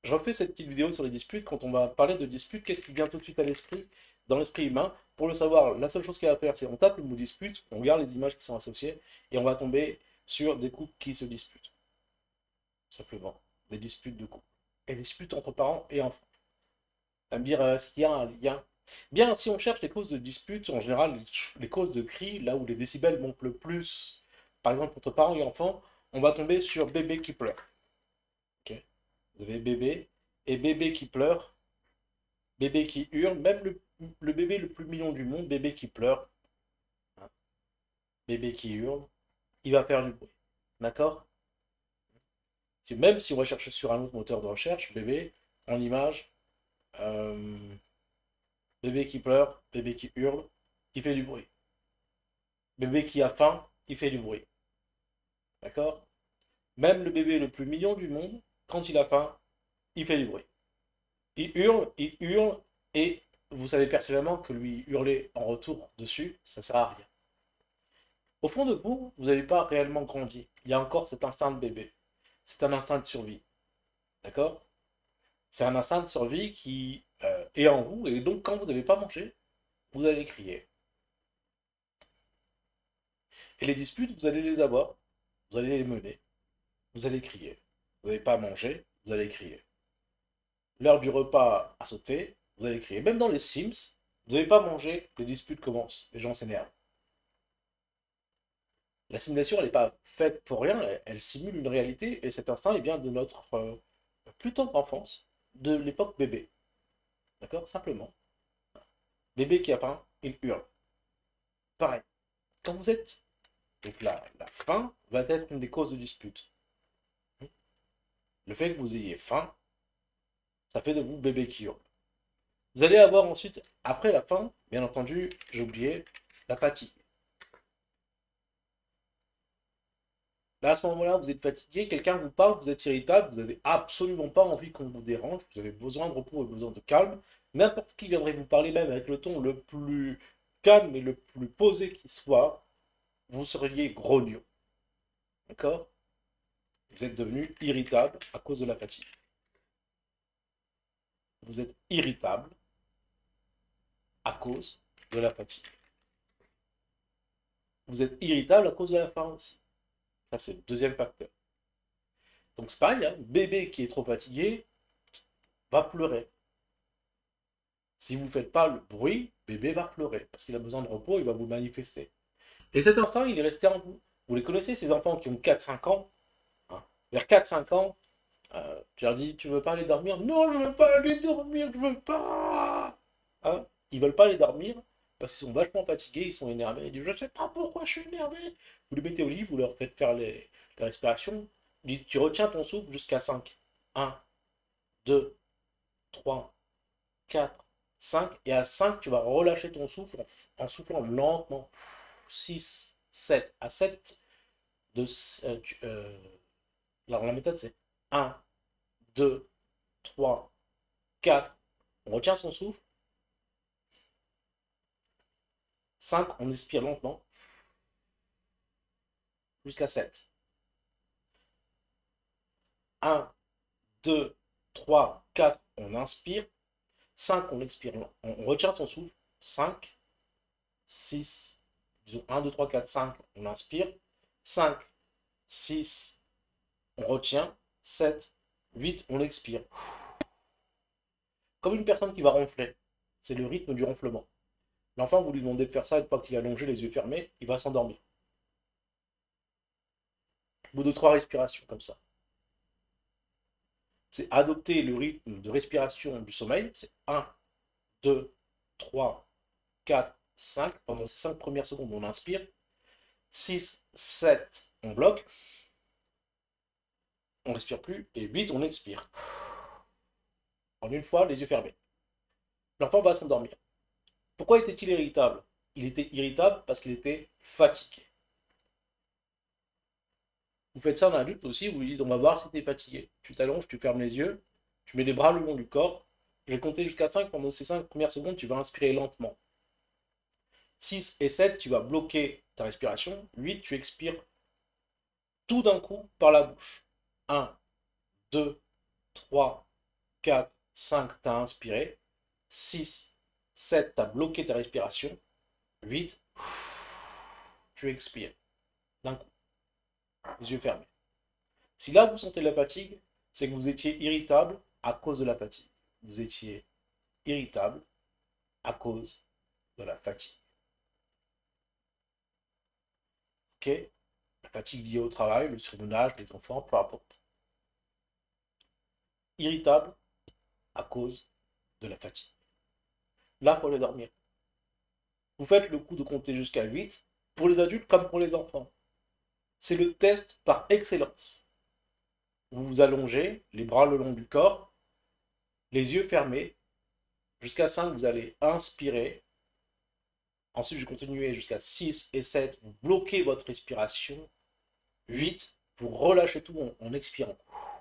je refais cette petite vidéo sur les disputes. Quand on va parler de disputes, qu'est-ce qui vient tout de suite à l'esprit, dans l'esprit humain? Pour le savoir, la seule chose qu'il y a à faire, c'est on tape le mot dispute, on regarde les images qui sont associées, et on va tomber sur des couples qui se disputent. Simplement. Des disputes de couple. Et des disputes entre parents et enfants. À me dire, est-ce qu'il y a un lien? Bien, si on cherche les causes de disputes, en général, les causes de cris, là où les décibels montent le plus, par exemple entre parents et enfants, on va tomber sur bébé qui pleure. Ok. Vous avez bébé, et bébé qui pleure, bébé qui hurle, même le bébé le plus mignon du monde, bébé qui pleure, hein, bébé qui hurle, il va faire du bruit. D'accord? Même si on recherche sur un autre moteur de recherche, bébé, en image, euh, bébé qui pleure, bébé qui hurle, il fait du bruit. Bébé qui a faim, il fait du bruit. D'accord? Même le bébé le plus mignon du monde, quand il a faim, il fait du bruit. Il hurle, et vous savez pertinemment que lui hurler en retour dessus, ça sert à rien. Au fond de vous, vous n'avez pas réellement grandi. Il y a encore cet instinct de bébé. C'est un instinct de survie. D'accord? C'est un instinct de survie qui est en vous, et donc quand vous n'avez pas mangé, vous allez crier. Et les disputes, vous allez les avoir, vous allez les mener, vous allez crier. Vous n'avez pas mangé, vous allez crier. L'heure du repas a sauté, vous allez crier. Même dans les Sims, vous n'avez pas mangé, les disputes commencent, les gens s'énervent. La simulation, elle n'est pas faite pour rien, elle simule une réalité, et cet instinct est bien de notre plus tendre enfance, de l'époque bébé. D'accord? Simplement. Bébé qui a faim, il hurle. Pareil. Quand vous êtes. Donc la faim va être une des causes de dispute. Le fait que vous ayez faim, ça fait de vous bébé qui hurle. Vous allez avoir ensuite, après la faim, bien entendu, j'ai oublié, la fatigue. Là, à ce moment-là, vous êtes fatigué, quelqu'un vous parle, vous êtes irritable, vous n'avez absolument pas envie qu'on vous dérange, vous avez besoin de repos et besoin de calme. N'importe qui viendrait vous parler, même avec le ton le plus calme et le plus posé qui soit, vous seriez grognon. D'accord? Vous êtes devenu irritable à cause de la fatigue. Vous êtes irritable à cause de la fatigue. Vous êtes irritable à cause de la faim aussi. Ça, c'est le deuxième facteur. Donc, c'est pareil, hein, bébé qui est trop fatigué va pleurer. Si vous ne faites pas le bruit, bébé va pleurer. Parce qu'il a besoin de repos, il va vous manifester. Et cet instinct, il est resté en vous. Vous les connaissez, ces enfants qui ont 4-5 ans, hein. Vers 4-5 ans, tu leur dis, tu veux pas aller dormir? Non, je veux pas aller dormir, je veux pas. Hein, ils veulent pas aller dormir parce qu'ils sont vachement fatigués, ils sont énervés. Ils disent, je sais pas pourquoi je suis énervé. Vous les mettez au lit, vous leur faites faire les respirations. Vous dites, tu retiens ton souffle jusqu'à 5. 1, 2, 3, 4, 5. Et à 5, tu vas relâcher ton souffle en soufflant lentement. 6, 7. À 7, alors la méthode c'est 1, 2, 3, 4. On retient son souffle. 5, on expire lentement jusqu'à 7. 1, 2, 3, 4, on inspire. 5, on expire, on retient son souffle. 5, 6, 1, 2, 3, 4, 5, on inspire. 5, 6, on retient. 7, 8, on expire. Comme une personne qui va ronfler. C'est le rythme du ronflement. L'enfant, vous lui demandez de faire ça une fois qu'il est allongé, les yeux fermés, il va s'endormir. Au bout de 3 respirations comme ça. C'est adopter le rythme de respiration du sommeil. C'est 1, 2, 3, 4, 5. Pendant ces 5 premières secondes, on inspire. 6, 7, on bloque. On ne respire plus. Et 8, on expire. En une fois, les yeux fermés. L'enfant va s'endormir. Pourquoi était-il irritable? Il était irritable parce qu'il était fatigué. Vous faites ça en adulte aussi, vous lui dites on va voir si tu es fatigué. Tu t'allonges, tu fermes les yeux, tu mets les bras le long du corps. Je vais compter jusqu'à 5. Pendant ces 5 premières secondes, tu vas inspirer lentement. 6 et 7, tu vas bloquer ta respiration. 8, tu expires tout d'un coup par la bouche. 1, 2, 3, 4, 5, tu as inspiré. 6, 7, tu as bloqué ta respiration. 8, tu expires. D'un coup, les yeux fermés. Si là, vous sentez la fatigue, c'est que vous étiez irritable à cause de la fatigue. Vous étiez irritable à cause de la fatigue. Ok? La fatigue liée au travail, le surmenage, les enfants, peu importe. Irritable à cause de la fatigue. Là, il faut aller dormir. Vous faites le coup de compter jusqu'à 8 pour les adultes comme pour les enfants. C'est le test par excellence. Vous vous allongez, les bras le long du corps, les yeux fermés. Jusqu'à 5, vous allez inspirer. Ensuite, je continue jusqu'à 6 et 7. Vous bloquez votre respiration. 8, vous relâchez tout en expirant.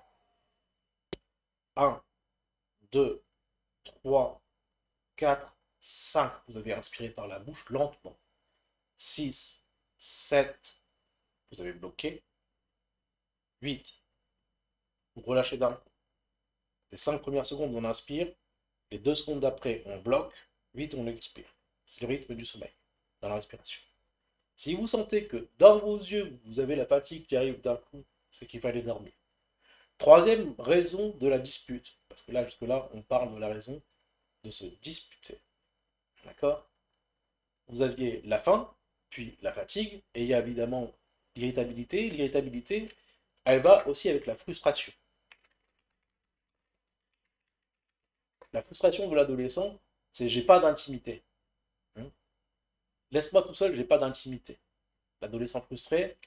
1, 2, 3, 4, 5. Vous avez inspiré par la bouche lentement. 6, 7, vous avez bloqué. 8, vous relâchez d'un coup. Les 5 premières secondes, on inspire. Les 2 secondes d'après, on bloque. 8, on expire. C'est le rythme du sommeil dans la respiration. Si vous sentez que dans vos yeux, vous avez la fatigue qui arrive d'un coup, c'est qu'il fallait dormir. Troisième raison de la dispute, parce que là, jusque-là, on parle de la raison de se disputer. D'accord? Vous aviez la faim, puis la fatigue, et il y a évidemment l'irritabilité. L'irritabilité, elle va aussi avec la frustration. La frustration de l'adolescent, c'est j'ai pas d'intimité. Laisse-moi tout seul, j'ai pas d'intimité. L'adolescent frustré,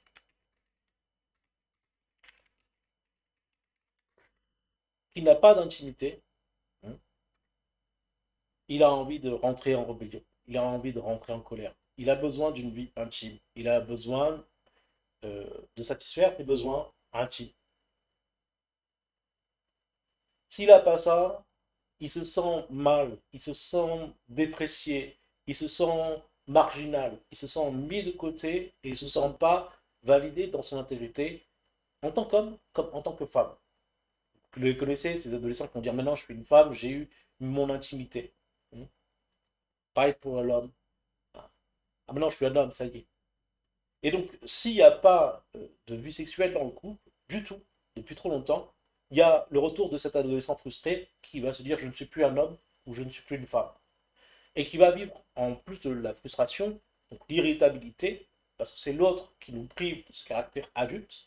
qui n'a pas d'intimité, il a envie de rentrer en rébellion. Il a envie de rentrer en colère. Il a besoin d'une vie intime. Il a besoin euh, de satisfaire tes besoins intimes. S'il n'a pas ça, il se sent mal, il se sent déprécié, il se sent marginal, il se sent mis de côté et il ne se sent pas validé dans son intégrité en tant qu'homme comme en tant que femme. Vous les connaissez, ces adolescents qui vont dire maintenant je suis une femme, j'ai eu mon intimité. Pareil pour l'homme. Ah, maintenant je suis un homme, ça y est. Et donc, s'il n'y a pas de vie sexuelle dans le couple, du tout, depuis trop longtemps, il y a le retour de cet adolescent frustré qui va se dire je ne suis plus un homme ou je ne suis plus une femme. Et qui va vivre, en plus de la frustration, donc l'irritabilité, parce que c'est l'autre qui nous prive de ce caractère adulte,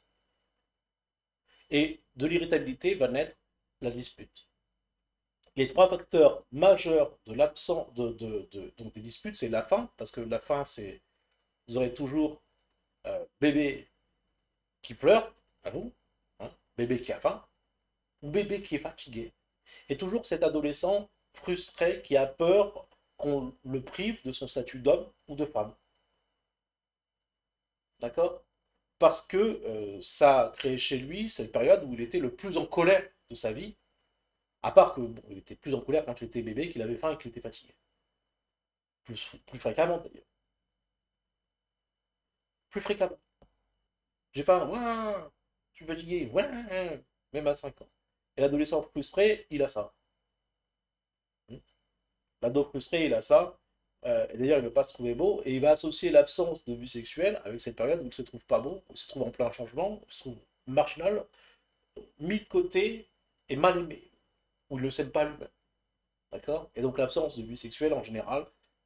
et de l'irritabilité va naître la dispute. Les trois facteurs majeurs de l'absence donc des disputes, c'est la faim, parce que la faim, c'est vous aurez toujours bébé qui pleure, à vous, hein, bébé qui a faim, ou bébé qui est fatigué. Et toujours cet adolescent frustré qui a peur qu'on le prive de son statut d'homme ou de femme. D'accord? Parce que ça a créé chez lui cette période où il était le plus en colère de sa vie, à part que bon, il était plus en colère quand il était bébé, qu'il avait faim et qu'il était fatigué. Plus fréquemment d'ailleurs. Plus fréquemment. J'ai faim, ouais, je suis fatigué, ouais, même à 5 ans. Et l'adolescent frustré, il a ça. L'ado frustré, il a ça. Et d'ailleurs, il ne veut pas se trouver beau. Et il va associer l'absence de vue sexuelle avec cette période où il ne se trouve pas beau, où il se trouve en plein changement, où il se trouve marginal, mis de côté et mal aimé, où il ne s'aime pas lui-même. D'accord? Et donc l'absence de vue sexuelle en général,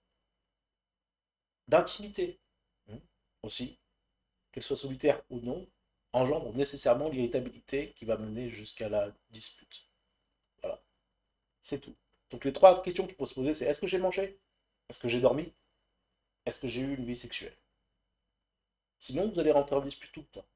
d'intimité aussi, qu'elle soit solitaire ou non, engendre nécessairement l'irritabilité qui va mener jusqu'à la dispute. Voilà, c'est tout. Donc les trois questions qu'il faut se poser, c'est est-ce que j'ai mangé? Est-ce que j'ai dormi? Est-ce que j'ai eu une vie sexuelle? Sinon, vous allez rentrer en dispute tout le temps.